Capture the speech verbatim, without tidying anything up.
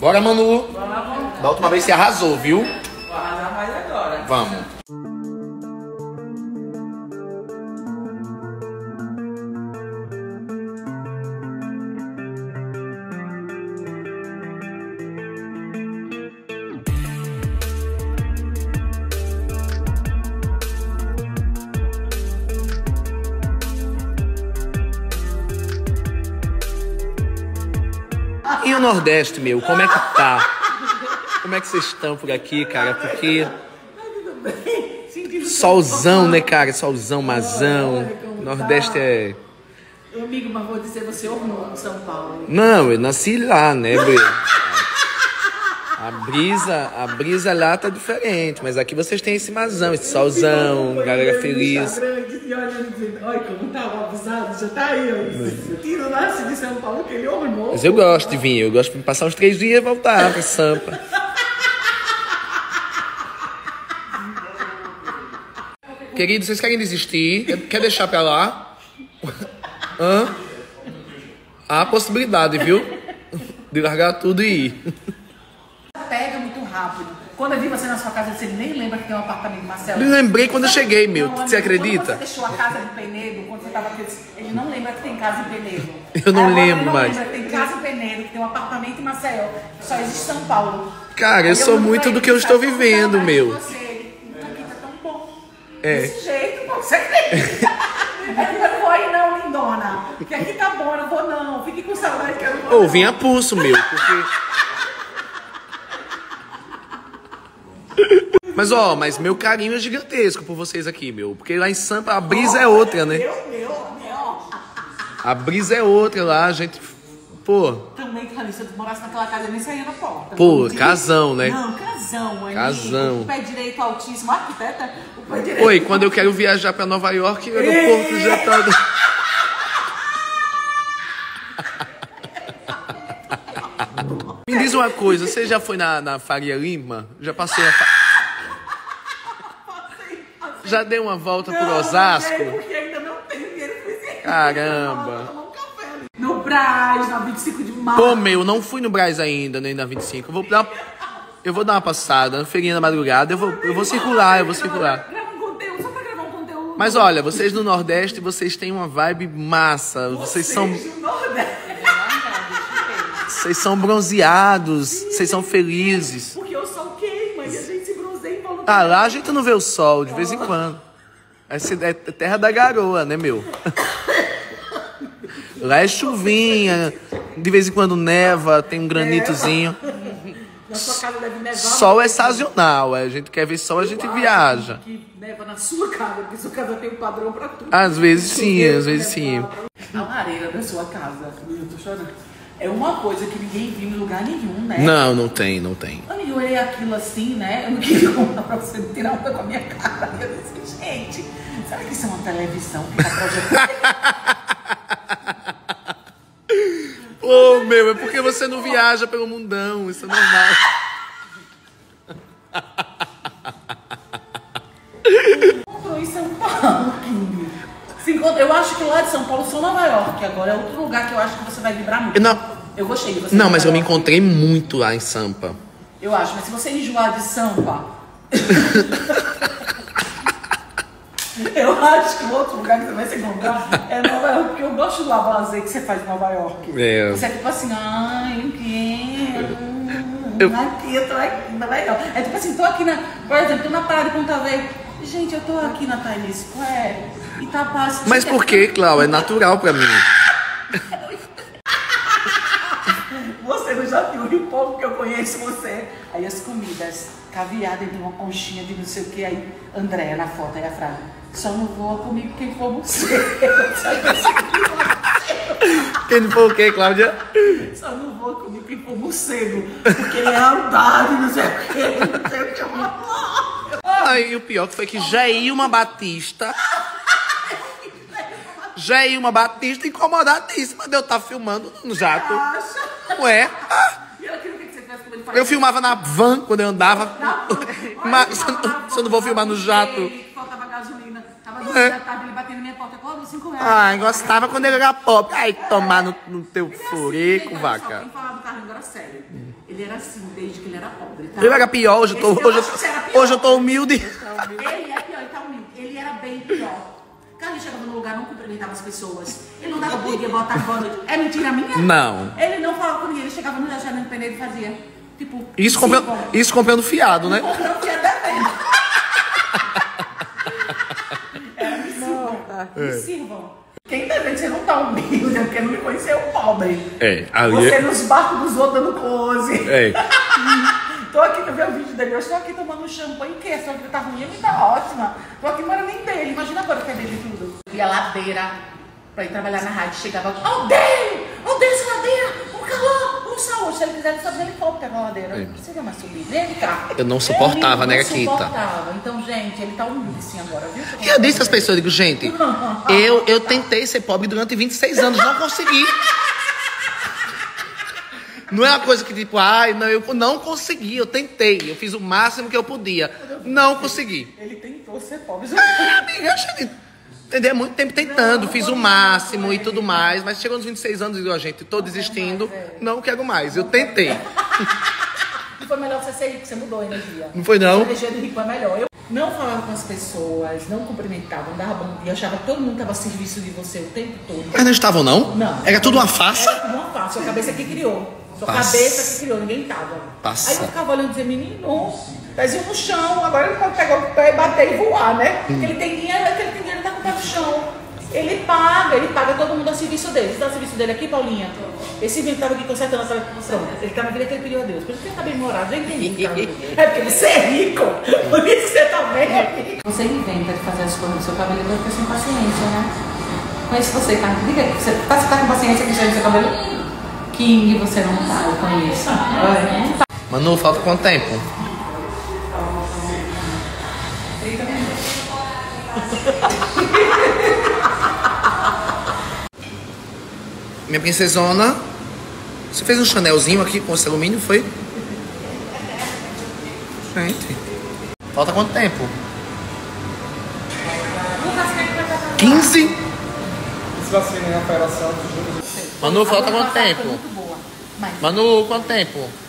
Bora, Manu. Vamos. Da última vez você arrasou, viu? Vou arrasar mais agora. Vamos. E o Nordeste, meu, como é que tá? Como é que vocês estão por aqui, cara? Porque... solzão, né, cara? Solzão, mazão. Nordeste é... Meu amigo, mas vou dizer, você ornou em São Paulo. Não, eu nasci lá, né, Bre? A brisa, a brisa lá tá diferente, mas aqui vocês têm esse mazão, esse solzão, galera feliz. Olha como tava abusado, já tá aí, ó. Tiro nasce de São Paulo que ele ornou. Mas eu gosto de vir, eu gosto de passar uns três dias e voltar pra Sampa. Querido, vocês querem desistir? Quer deixar pra lá? Hã? Há a possibilidade, viu? De largar tudo e ir. Pega muito rápido. Quando eu vi você na sua casa, você nem lembra que tem um apartamento, Marcelo? Me lembrei quando eu cheguei, meu. Não, Você amigo, acredita? Quando você deixou a casa em Penedo, quando você tava aqui, ele não lembra que tem casa em Penedo. Eu não Agora, lembro ele não mais. Lembra que tem casa em Penedo, que tem um apartamento em Maceió, que só existe São Paulo. Cara, eu Aí sou não muito falei, do que eu sabe, estou vou vivendo, dar mais meu. de você. Isso aqui tá tão bom. É. Desse jeito, pô, você acredita? É que eu não vou aí não, lindona. Que aqui tá bom, eu não vou não. Fique com saudade que eu não vou Ou não. vim a pulso, meu, porque... Mas, ó, mas meu carinho é gigantesco por vocês aqui, meu. Porque lá em Sampa a brisa é outra, né? Meu, meu, meu. A brisa é outra lá, a gente... Pô, Também, cara, se eu morasse naquela casa, eu nem saía na porta. pô, Não, casão, né? Não, casão, amigo. Casão. O pé direito altíssimo. Arquiteta, o pé direito. Oi, quando eu quero viajar pra Nova York, o aeroporto já tá... Me diz uma coisa, você já foi na, na Faria Lima? Já passou na... Fa... Já deu uma volta por Osasco? Não, porque ainda não tenho dinheiro suficiente. Caramba. No Brás, na vinte e cinco de março. Pô, meu, não fui no Brás ainda, nem na vinte e cinco. Eu vou dar, eu vou dar uma passada, na feirinha da madrugada. Eu vou, eu vou circular, eu vou circular. Grava um conteúdo, só pra gravar um conteúdo. Mas olha, vocês no Nordeste, vocês têm uma vibe massa. Vocês são, do Nordeste. vocês são bronzeados, vocês são felizes. Porque o sol queima e a gente se bronzeia e volta. Ah, lá a gente não vê o sol, de vez em quando. Essa é terra da garoa, né, meu? Lá é chuvinha, de vez em quando neva, tem um granitozinho. Na sua casa deve nevar. Sol é sazonal, a gente quer ver sol, a gente viaja. Que neva na sua casa, porque sua casa tem um padrão pra tudo. Às vezes sim, às vezes sim. A lareira da sua casa, eu tô chorando. É uma coisa que ninguém viu em lugar nenhum, né? Não, não tem, não tem. Amigo, eu olhei aquilo assim, né? Eu não queria contar pra você tirar uma com a minha cara. E eu disse, gente, será que isso é uma televisão que tá projetando? Ô, meu, é porque você não viaja pelo mundão, isso é normal. Encontrou em São Paulo, King. Se encontra- Eu acho que lá de São Paulo são Nova York. Agora é outro lugar que eu acho que você vai vibrar muito. Não, Eu gostei de você. não, em mas Nova eu me York. encontrei muito lá em Sampa. Eu acho, mas se você enjoar de Sampa... eu acho que o outro lugar que você vai se encontrar é Nova York, porque eu gosto do lazer que você faz em Nova York. É. Você é tipo assim, ai, eu quero... Eu- Aqui, eu tô aqui, Nova York. É tipo assim, tô aqui na... Por exemplo, tô na Praia de Ponta Velha. Gente, eu tô aqui na Times Square e tá passando... Mas por que, Cláudio? É natural pra mim. Você não já viu o pouco que eu conheço você. Aí as comidas, caviar dentro de uma conchinha de não sei o que. Aí, Andréia na foto, aí a frase: só não voa comigo quem for você. Quem não for o quê, Cláudia? Só não voa comigo quem for morcego. Porque ele é andado, não sei o que, não sei o que eu vou. Ah, e o pior que foi que Jailma Batista... Jailma Batista incomodadíssima de eu estar filmando no jato. Ué? Ah, E ela queria que você tivesse como ele faz. eu filmava na van quando eu andava. Mas se eu não vou filmar no jato. Faltava gasolina. Tava duas É. da tarde, ele batendo na minha porta. Qual cinco reais? Ai, gostava quando ele era pobre. Ai, tomar no, no teu Ele é assim, furico, gente, olha só, vaca. quem falava do carrinho agora sério. Ele Ele era assim, desde que ele era pobre, tá? Eu era pior, hoje eu tô, Esse, eu hoje, acho que você era pior. hoje eu tô humilde. Ele é pior, ele tá humilde. Ele era bem pior. Carlinhos chegava no lugar, não cumprimentava as pessoas. Ele não dava bom dia, botava boa noite. É mentira minha? Não. Ele não falava com ninguém, ele chegava no restaurante pneu e fazia, tipo... Isso comprando, isso comprando fiado, né? Comprando fiado devendo. Era, me sirvam, me sirvam. Quem tá vendo, você não tá humilde, né? Porque não me conheceu o pobre. É, ali Você é... nos barcos dos outros dando close. É. Tô aqui, tu vê o vídeo dele, eu estou aqui tomando champanhe, que essa vida tá ruim, a minha tá ótima. Tô aqui, não era nem dele, imagina agora que é dele tudo. Ia ladeira pra ir trabalhar na rádio, chegava, odeio, odeio essa ladeira, um calor, um saúde. Se ele quiser, ele sabe ele pode pegar a ladeira. É. Você quer mais subir? Vem cá. Eu não suportava, Ele né, não Kita? suportava. Então, gente, ele tá humilde assim agora, viu? E eu disse às pessoas, eu digo, gente, eu, eu tentei ser pobre durante vinte e seis anos, não consegui. Não é uma coisa que tipo, ai, não, eu não consegui, eu tentei, eu fiz o máximo que eu podia, não consegui. Ele tentou ser pobre. É, amiga, acho que entendeu? Muito tempo tentando, fiz o máximo e tudo mais, mas chegou nos vinte e seis anos e digo, gente, tô desistindo, não quero mais, eu tentei. E foi melhor você ser rico, você mudou a energia. Não foi não? A energia do rico é melhor. Eu não falava com as pessoas, não cumprimentava, não dava bom dia, achava que todo mundo estava a serviço de você o tempo todo. Mas não estavam não? Não. Era tudo uma farsa? Era tudo uma farsa, sua cabeça que criou. Sua Passa. cabeça que criou, ninguém tava. Passa. Aí eu ficava olhando e dizia, menino, pezinho no chão, agora ele pode pegar o pé e bater e voar, né? Porque ele tem dinheiro, ele tem dinheiro, tá com o pé no chão. Ele paga, ele paga todo mundo a serviço dele. Você dá o serviço dele aqui, Paulinha? Esse vídeo tava aqui consertando essa pronto. Ele tá na vida que ele pediu a Deus. Por isso que ele tá bem morado, já entendi. Cara. É porque você é rico, por isso que você tá bem rico. Você inventa de fazer as coisas no seu cabelo, eu fico sem paciência, né? Mas você tá, diga, você tá, você tá com paciência com o seu cabelo? King, você não tá, eu conheço. É. Manu, falta quanto tempo? trinta minutos. Minha princesona, você fez um chanelzinho aqui com esse alumínio, foi? Gente, falta quanto tempo? quinze? Se vacina em Rafaela Santos. Manu, falta quanto Foi tempo? muito boa, mas Manu, quanto tempo?